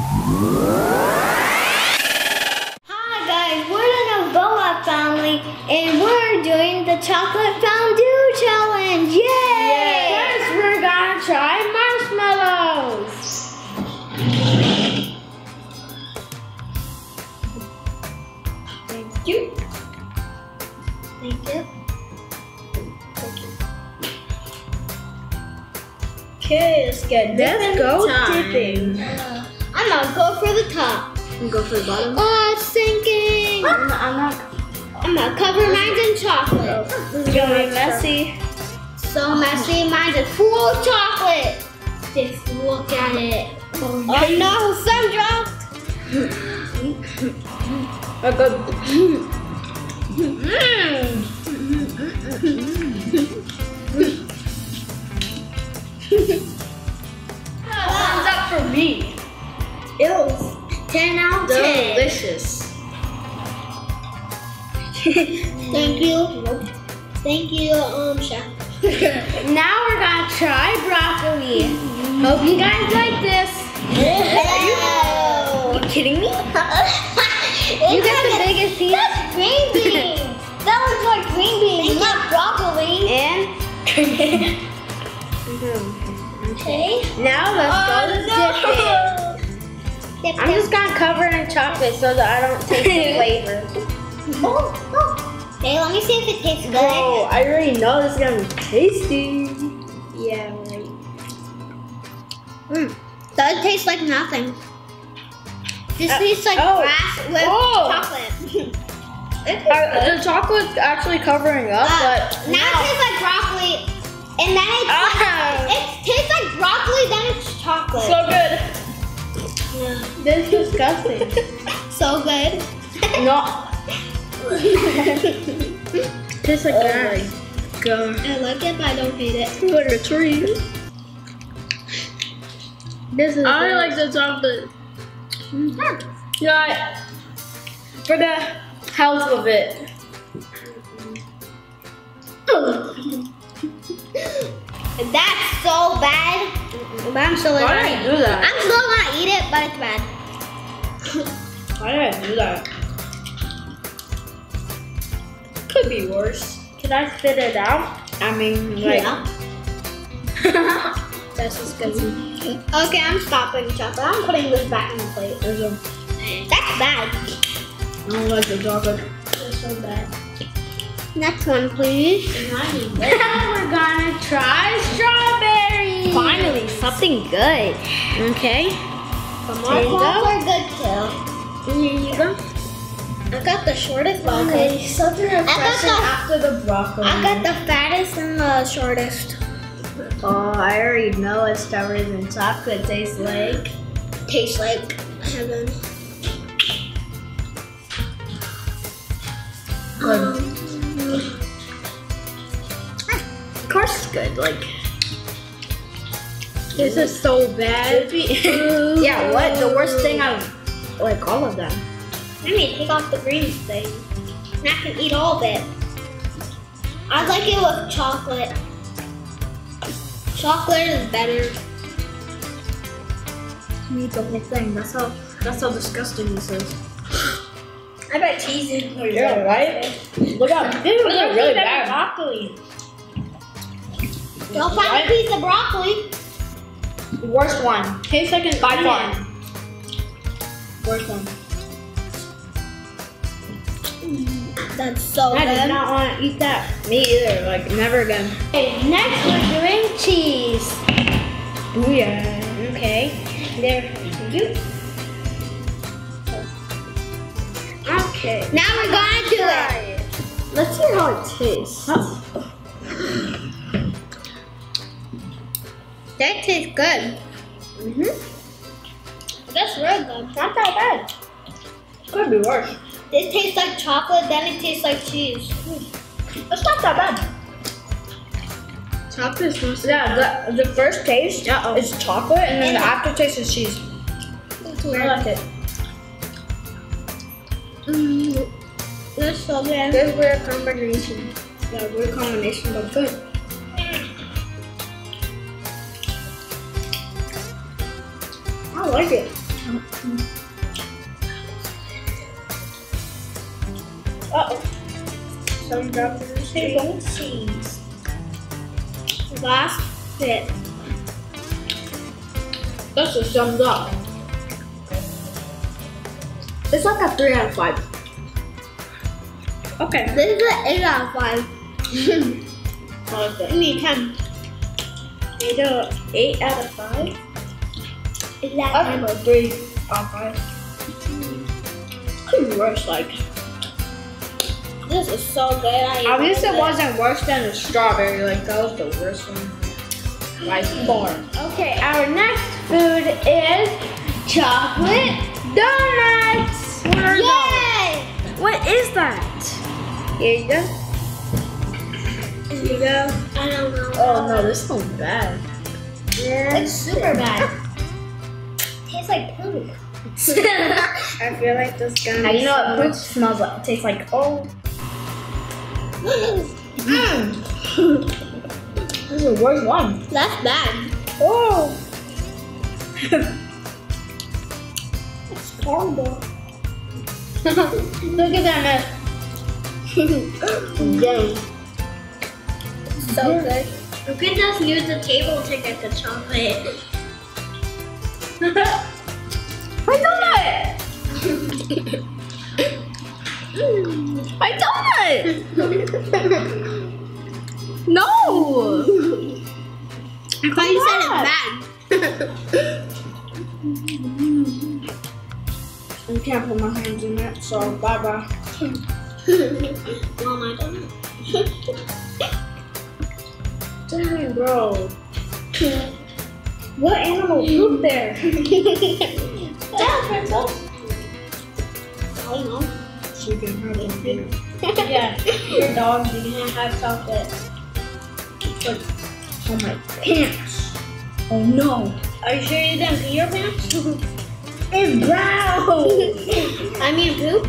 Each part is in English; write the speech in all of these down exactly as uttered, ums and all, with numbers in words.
Hi guys, we're the Novoa family and we're doing the chocolate fondue challenge. Yay! Yes, we're gonna try marshmallows. Thank you. Thank you. Okay, let's get Let's dipping go time. dipping. Uh, I'm gonna go for the top. You go for the bottom. Oh, it's sinking. I'm not. I'm, not, I'm gonna cover mine in chocolate. this is gonna be messy. So messy. Mine is full of chocolate. Just look at it. Oh no, some dropped. I go. Thumbs up for me. It was ten out of ten. Delicious. Thank you. Thank you, um, chef. Now we're gonna try broccoli. Hope you guys like this. Are you kidding me? You got the biggest piece. That's green beans. That looks like green beans, not broccoli. And Okay. now let's go to dipping. Dip, I'm dip. just gonna cover it in chocolate so that I don't taste the flavor. Oh, oh. Okay, let me see if it tastes good. Oh, I already know this is gonna be tasty. Yeah, right. Mm. Does taste like nothing. This Uh, tastes like oh. grass with Oh. chocolate. It tastes Uh, good. the chocolate's actually covering up, Uh, but now it tastes like broccoli, and then it's Ah. like, it tastes like broccoli, then it's chocolate. so good. This is disgusting. So good. No. Tastes like grass. God. I like it, but I don't hate it. Like a tree. This is. I good. like the chocolate. Yeah. For the health of it. That's so bad. But I'm still Why gonna did I do that? I'm still gonna eat it, but it's bad. Why did I do that? Could be worse. Can I spit it out? I mean, like. Yeah. That's disgusting. Okay, I'm stopping chocolate. I'm putting this back in the plate. There's a, That's bad. I don't like the chocolate. That's so bad. Next one, please. Now we're gonna try strawberries. Finally, something good. Okay. Some There you more go. are good too. Here you go. I got the shortest one. Okay, something refreshing the- after the broccoli. I got the fattest and the shortest. Oh, I already know what strawberries and chocolate taste like. Tastes like heaven. Good. Of course it's good, like. This is so bad. Yeah, what? The worst thing out of, like, all of them. Let me take off the green thing. And I can eat all of it. I like it with chocolate. Chocolate is better. Eat the whole thing. That's how, that's how disgusting this is. I bet cheese is pretty Yeah, right? Look at this is really bad. broccoli. Don't find a piece of broccoli. Worst one. Tastes like an by far. Worst one. That's so I good. do not want to eat that. Me either. Like never again. Okay, next we're doing cheese. Oh yeah. Okay, there you. Okay. Now we're gonna do it. Let's see how it tastes. That tastes good. Mhm. That's real good. Not that bad. Could be worse. It tastes like chocolate, then it tastes like cheese. It's not that bad. Chocolate is Yeah, the, the first taste Uh-oh. is chocolate, and then And the the- aftertaste is cheese. That's I weird. like it. Mm, that's so good. This is weird combination. Yeah, weird combination, but good. I like it. Uh-oh. Some dropped in the table. Cheese. Last bit. That's a thumbs up. It's like a three out of five. Okay. This is an eight out of five. I like that. Give me a ten. Eight out of, eight out of five? Is that I have a three out of five. Could be worse, like. This is so good. I At least it love wasn't worse than the strawberry. Like, that was the worst one. By far. Okay, our next food is chocolate donuts. What are Yay! those? What is that? Here you go. Here you go. I don't know. Oh no, this one's bad. It's super bad. Tastes like poop. I feel like this gonna How do you know what so poop smells like? It tastes like, oh. Mm. This is the worst one. That's bad. Oh. It's horrible. Look at that mess. Dang. So good. You could just use the table to get the chocolate. My donut! My donut! No! I thought you said it's bad. I can't put my hands in it, so bye bye. Mom, I don't know. Dang, bro. What animal pooped there? Yeah, princess. I don't know. She can have it. Yeah, your dog, you can't have chocolate. But on my pants. Oh no. Are you sure you didn't pee your pants? It's brown. I mean poop?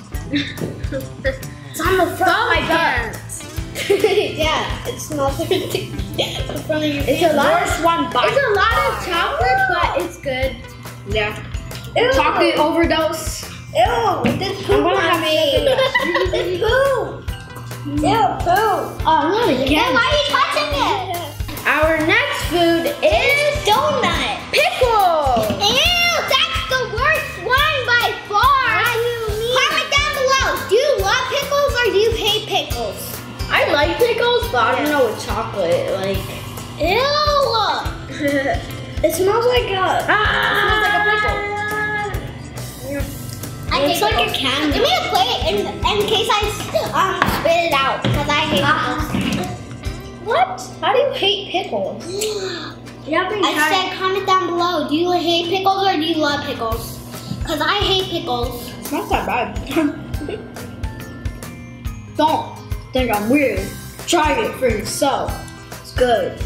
It's on the front of my pants. Yeah, it smells like the front of your It's pants. a worst one by It's a lot of chocolate, but it's good. Yeah. Ew. Chocolate overdose. Ew, this poop gonna on have me. sugar. This poop. Ew, poop. Oh, not Then again. why are you touching it? Our next food is Donut. pickles. Ew, that's the worst one by far. What do you mean? Comment down below. Do you love pickles or do you hate pickles? I like pickles, but I don't know with chocolate. Like, Ew. It smells like a. ah, It smells like a pickle. I It's hate like a pickles. candy. Give me a plate in, in case I um spit it out because I hate pickles. What? How do you hate pickles? I said comment down below. Do you hate pickles or do you love pickles? Because I hate pickles. It's not that bad. Don't think I'm weird. Try it for yourself. It's good.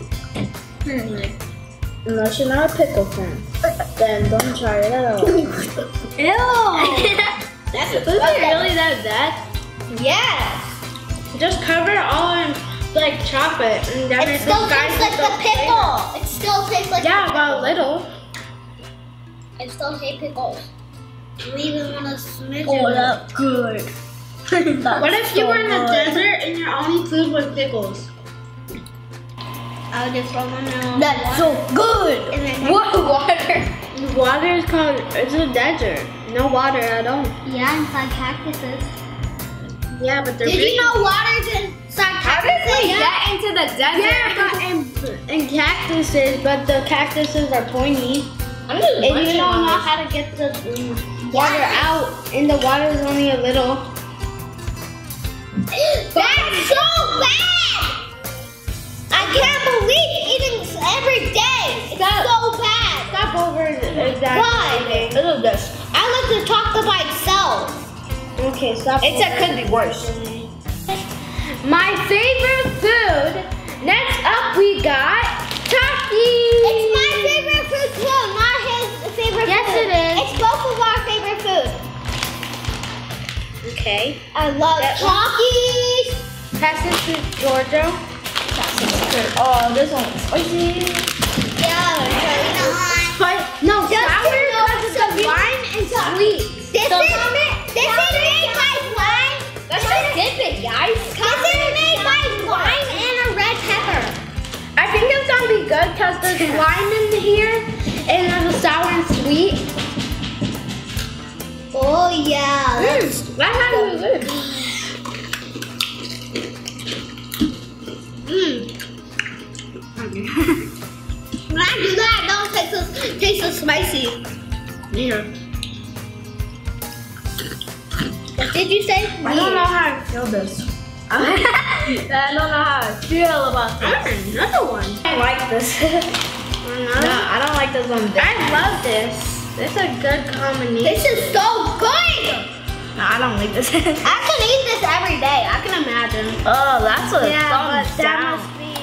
Unless you're not a pickle fan, then don't try it at all. ew. That's Is it really that bad? Yes. Just cover it all in like chocolate, and then It it's still disguised tastes like with the pickle. It still tastes like Yeah, the but a pickle. little. I still hate pickles. I even want to smidge Oh, it. that's good. What if you were in the desert and your only food was pickles? I would just throw them in That's so good. And then What water? Water is called, it's a desert. No water at all. yeah, inside cactuses. Yeah, but they're Did big. you know water's inside How did cactuses? they get into the desert? Yeah, but in, in cactuses, but the cactuses are pointy. I'm just And you munching don't on know this. how to get the mm, water out, and the water is only a little. That's so bad! I can't believe eating this every day. It's Stop. so bad. Stop over Why? exaggerating. Look at this. I like the chocolate by itself. Okay, stop. It's a could be worse. My favorite food. Next up, we got Takis. It's my favorite food too, not his favorite Yes, food. it is. It's both of our favorite food. Okay. I love Takis. Pass it to Georgia. Oh, this one's spicy. Yeah, I'm trying But no, Just sour to know- because good because there's lime in here and there's a sour and sweet. Oh yeah. That's Mm, that's actually good. mm. When I do that, it don't taste so, taste so spicy. Yeah. What did you say? I don't know how to feel this. I don't know how to feel about this. Mm, another one. I like this. No, I don't like this one. I love this. It's a good combination. This is so good. No, I don't like this. I can eat this every day. I can imagine. Oh, that's a Yeah, thumbs but that down. must be.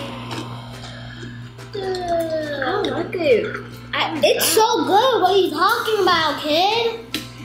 I don't like it. I, it's so good. What are you talking about, kid?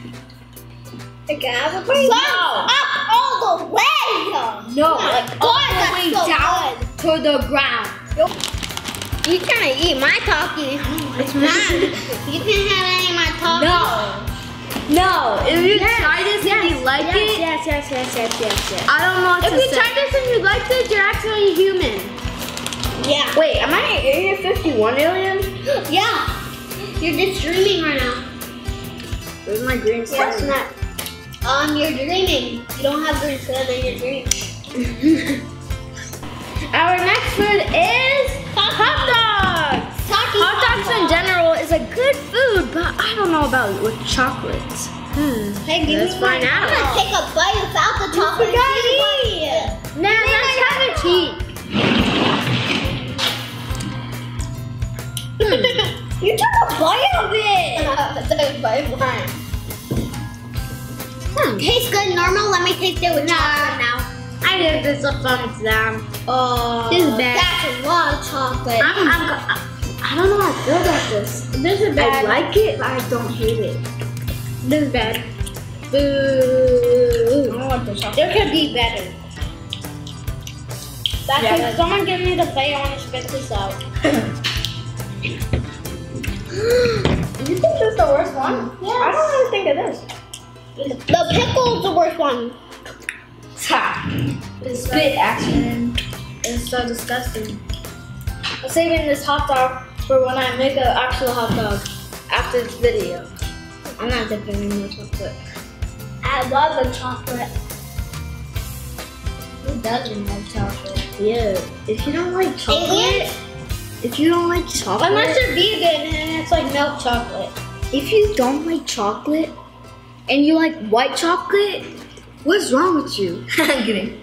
Thumbs up all the way. No, Oh my like God, all the that's way so down to the ground. You trying to eat my talkie? It's mine. You can't have any of my talkie. No. No, if you Yes, try this yes, and you like yes, it, Yes, yes, yes, yes, yes, yes. I don't know what If to you say. try this and you like it, you're actually human. Yeah. Wait, am I in Area fifty-one alien? Yeah. You're just dreaming right now. Where's my green Yeah, skin? it's not. Um, you're dreaming. You don't have green skin in your dreams. Our next food is hot dogs. Talkie Hot dogs in general is a good food, but I don't know about with chocolate. Hmm. Hey, give Let's me find one. out. I'm gonna take a bite without the chocolate. Nah, let's have a cheat. You took a bite of it. I took a bite of mine. Hmm. Tastes good normal. Let me taste it with chocolate now. I give this a thumbs down. Oh, This is bad. That's a lot of chocolate. I'm, I'm, I don't know how I feel about this. This is bad. I like it, but I don't hate it. This is bad. Boo. I don't like the chocolate. There could be better. That's Yeah, like, but- someone give me the plate. I want to spit this out. You think this is the worst one? Yes. I don't really think it is. The pickle is the worst one. Ha! The spit action is so disgusting. I'm saving this hot dog for when I make an actual hot dog after this video. I'm not dipping in the chocolate. I love the chocolate. Who doesn't like chocolate? Yeah. If you don't like chocolate, Aliens? if you don't like chocolate, Unless you're vegan and it's like milk chocolate. if you don't like chocolate and you like white chocolate, what's wrong with you? I'm kidding.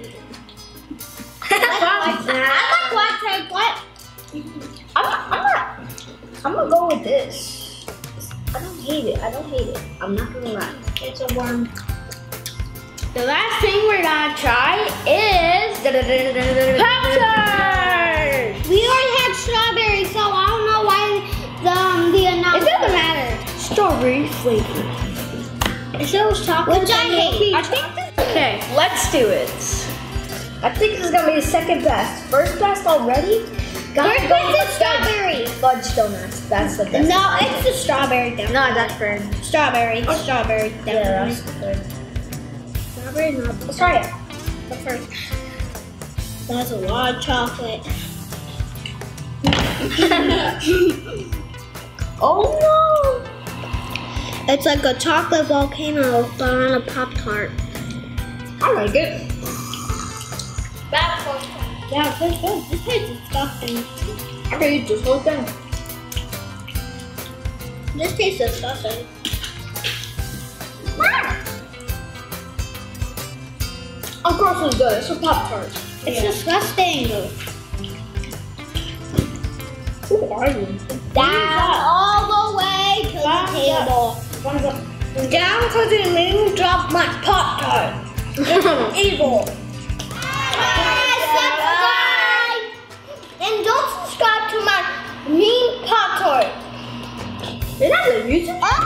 I like white chocolate. I'm not, I'm not, I'm gonna go with this. I don't hate it. I don't hate it. I'm not gonna lie. It's a worm. The last thing we're gonna try is Pop-Tarts! We already had strawberry, so I don't know why the um, the It announcement. doesn't matter. Strawberry flavor. It shows chocolate. Which I hate. I think this, okay, let's do it. I think this is gonna be the second best. First best already? Gotta First go best with is strawberry. Fudge donuts. That's the best. No, it's the strawberry. Definitely. No, that's fair. Strawberry. Strawberry. Yeah, Definitely. that's the third. Strawberry. No, Let's try it. the first. That's a lot of chocolate. Oh no! It's like a chocolate volcano, but on a Pop-Tart. I like it. That's so yeah, it tastes good. This tastes disgusting. I can eat this whole thing. This tastes disgusting. Of course it's good. It's a Pop-Tart. It's disgusting. Who are you? Down all the way to the table. Thumbs up. Down because it made me drop my Pop-Tart. Evil. Subscribe! And don't subscribe to my mean Pop-Tart. Is that the music? Oh,